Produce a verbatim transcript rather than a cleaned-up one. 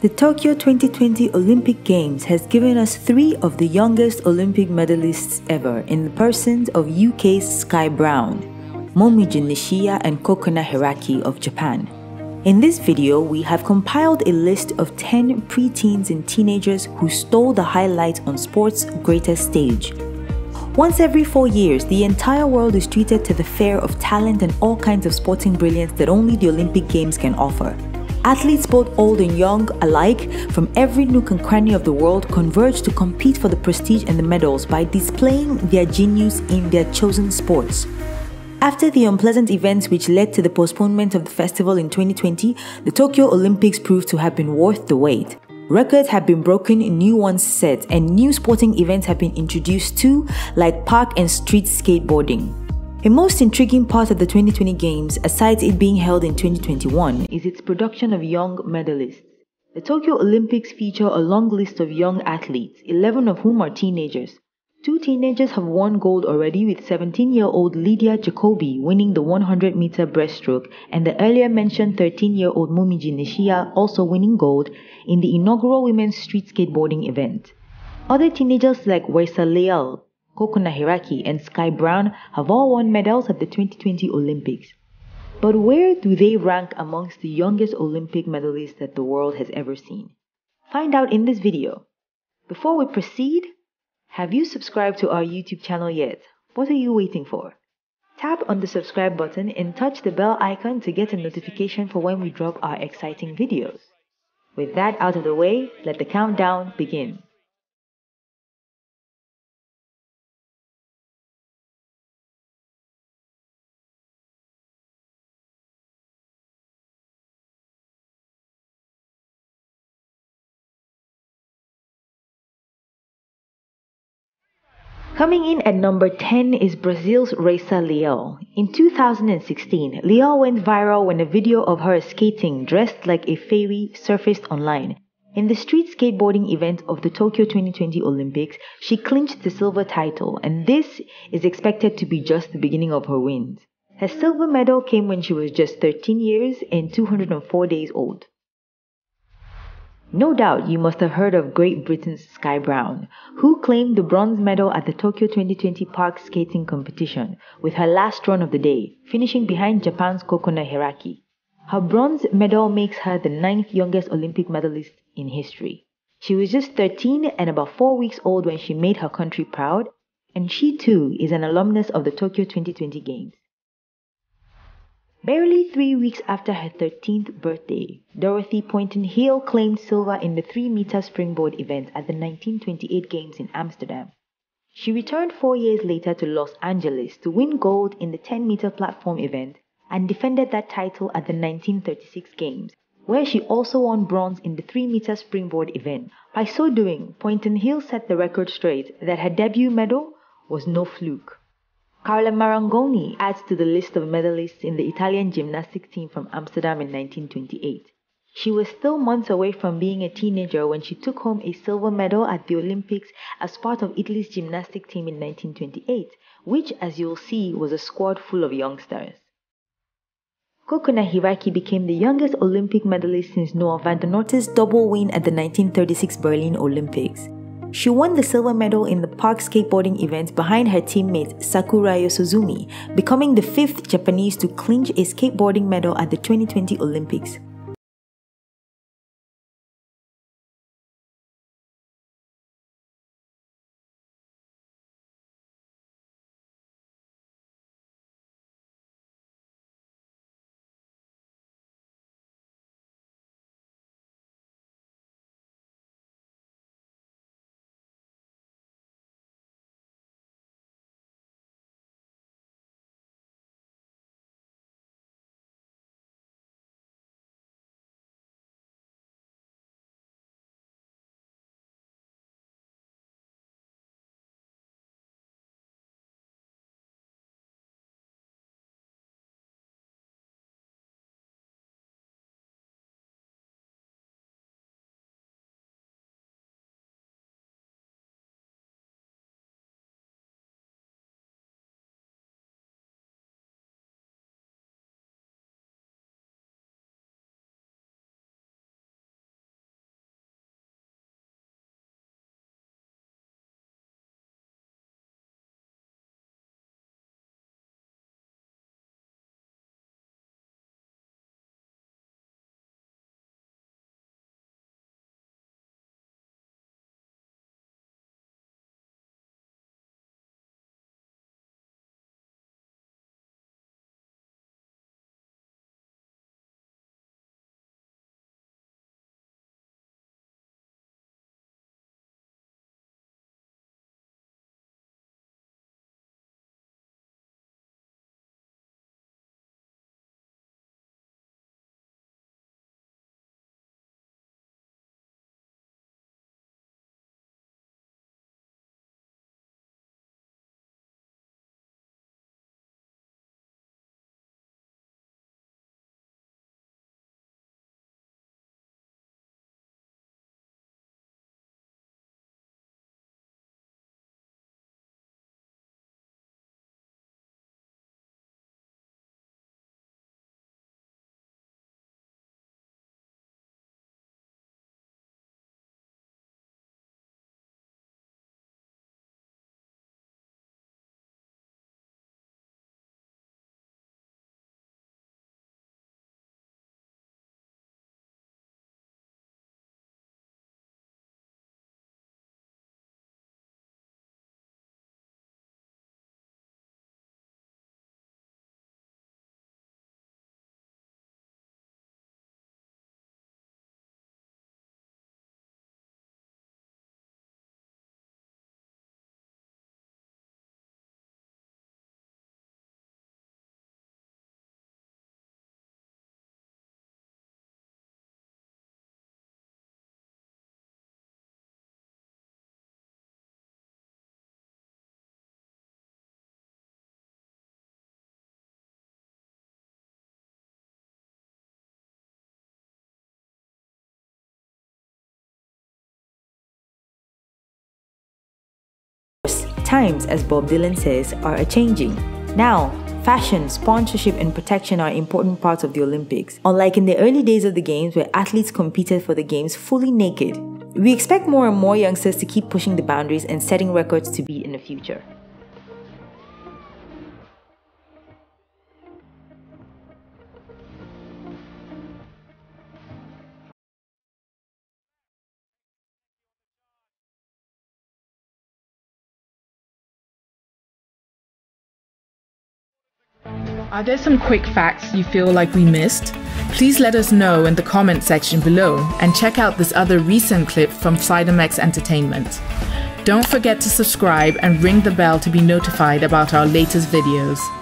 The Tokyo twenty twenty Olympic Games has given us three of the youngest Olympic medalists ever in the persons of U K's Sky Brown, Momiji Nishiya and Kokona Hiraki of Japan. In this video, we have compiled a list of ten preteens and teenagers who stole the highlight on sport's greatest stage. Once every four years, the entire world is treated to the fair of talent and all kinds of sporting brilliance that only the Olympic Games can offer. Athletes both old and young alike from every nook and cranny of the world converge to compete for the prestige and the medals by displaying their genius in their chosen sports. After the unpleasant events which led to the postponement of the festival in twenty twenty, the Tokyo Olympics proved to have been worth the wait. Records have been broken, new ones set, and new sporting events have been introduced too, like park and street skateboarding. A most intriguing part of the twenty twenty Games, aside it being held in twenty twenty-one, is its production of young medalists. The Tokyo Olympics feature a long list of young athletes, eleven of whom are teenagers. Two teenagers have won gold already, with seventeen-year-old Lydia Jacobi winning the one hundred meter breaststroke and the earlier mentioned thirteen-year-old Momiji Nishiya also winning gold in the inaugural women's street skateboarding event. Other teenagers like Rayssa Leal, Kokona Hiraki and Sky Brown have all won medals at the twenty twenty Olympics. But where do they rank amongst the youngest Olympic medalists that the world has ever seen? Find out in this video. Before we proceed, have you subscribed to our YouTube channel yet? What are you waiting for? Tap on the subscribe button and touch the bell icon to get a notification for when we drop our exciting videos. With that out of the way, let the countdown begin. Coming in at number ten is Brazil's Rayssa Leal. In two thousand sixteen, Leal went viral when a video of her skating dressed like a fairy surfaced online. In the street skateboarding event of the Tokyo twenty twenty Olympics, she clinched the silver title, and this is expected to be just the beginning of her wins. Her silver medal came when she was just thirteen years and two hundred four days old. No doubt you must have heard of Great Britain's Sky Brown, who claimed the bronze medal at the Tokyo twenty twenty park skating competition with her last run of the day, finishing behind Japan's Kokona Hiraki. Her bronze medal makes her the ninth youngest Olympic medalist in history. She was just thirteen and about four weeks old when she made her country proud, and she too is an alumnus of the Tokyo twenty twenty Games. Barely three weeks after her thirteenth birthday, Dorothy Pointon-Hill claimed silver in the three meter springboard event at the nineteen twenty-eight Games in Amsterdam. She returned four years later to Los Angeles to win gold in the ten meter platform event and defended that title at the nineteen thirty-six Games, where she also won bronze in the three meter springboard event. By so doing, Pointon-Hill set the record straight that her debut medal was no fluke. Carla Marangoni adds to the list of medalists in the Italian gymnastics team from Amsterdam in nineteen twenty-eight. She was still months away from being a teenager when she took home a silver medal at the Olympics as part of Italy's gymnastics team in nineteen twenty-eight, which, as you'll see, was a squad full of youngsters. Kokona Hiraki became the youngest Olympic medalist since Noah van der Noort's double win at the nineteen thirty-six Berlin Olympics. She won the silver medal in the park skateboarding event behind her teammate Sakura Yosuzumi, becoming the fifth Japanese to clinch a skateboarding medal at the twenty twenty Olympics. times, as Bob Dylan says, are a-changing. Now, fashion, sponsorship, and protection are important parts of the Olympics, unlike in the early days of the Games where athletes competed for the Games fully naked. We expect more and more youngsters to keep pushing the boundaries and setting records to beat in the future. Are there some quick facts you feel like we missed? Please let us know in the comment section below and check out this other recent clip from Sidemex Entertainment. Don't forget to subscribe and ring the bell to be notified about our latest videos.